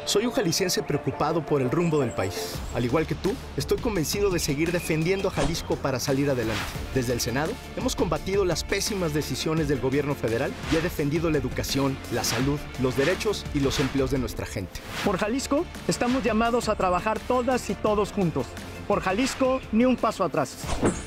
Soy un jalisciense preocupado por el rumbo del país. Al igual que tú, estoy convencido de seguir defendiendo a Jalisco para salir adelante. Desde el Senado, hemos combatido las pésimas decisiones del gobierno federal y he defendido la educación, la salud, los derechos y los empleos de nuestra gente. Por Jalisco, estamos llamados a trabajar todas y todos juntos. Por Jalisco, ni un paso atrás.